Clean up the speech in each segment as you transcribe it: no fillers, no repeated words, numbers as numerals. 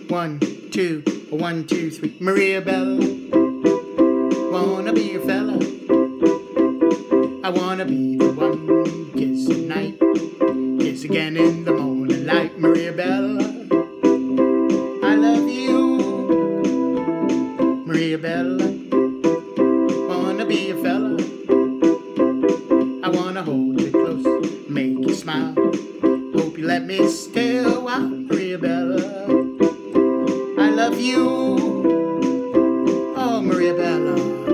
1, 2, 1, 2, 3. Maria Bella, wanna be your fella. I wanna be the one, kiss at night, kiss again in the morning light. Maria Bella, I love you. Maria Bella, wanna be your fella. I wanna hold you close, make you smile. Hope you let me stay a while. Maria Bella, I love you. Oh, Maria Bella,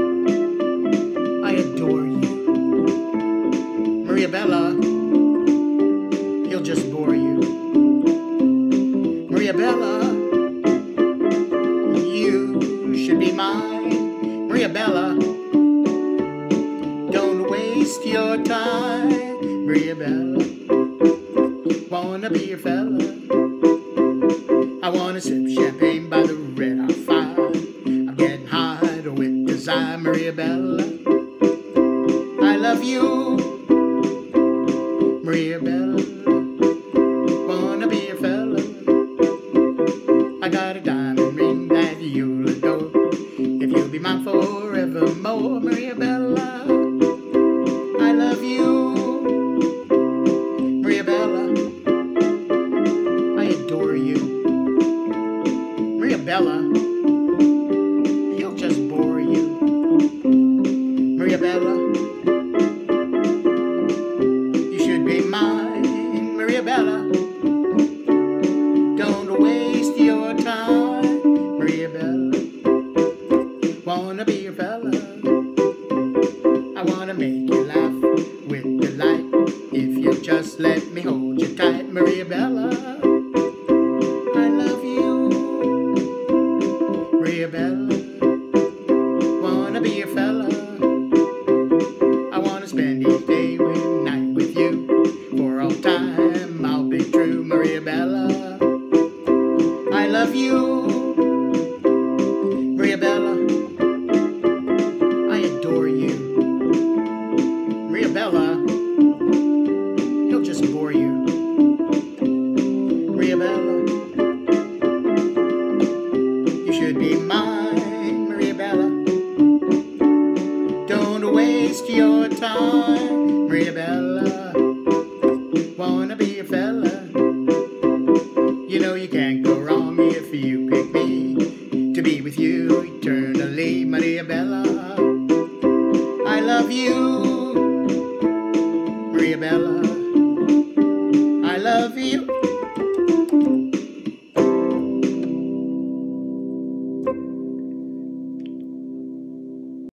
I adore you. Maria Bella, he'll just bore you. Maria Bella, you should be mine. Maria Bella, don't waste your time. Maria Bella, wanna be your fella. I wanna sip champagne by the red hot fire. I'm getting hot with desire. Maria Bella, I love you. Maria Bella, wanna be your fella. I got a diamond ring that you'll adore, if you'll be mine forevermore. Maria Bella, I love you. Maria Bella, I adore you. Maria Bella, he'll just bore you. Maria Bella, you should be mine. Maria Bella, don't waste your time. Maria Bella, wanna be your fella. I wanna make you laugh with delight, if you'll just let me hold you tight. Maria Bella, I love you. Maria Bella, wanna be your fella. I wanna spend each day with night with you, for all time I'll be true. Maria Bella, I love you. Maria Bella, I adore you. Maria Bella, he'll just bore you. Maria Bella, you should be mine. Maria Bella, don't waste your time. Maria Bella, wanna be your fella. You know you can't go wrong if you pick me to be with you eternally. Maria Bella, I love you. Maria Bella, I love you.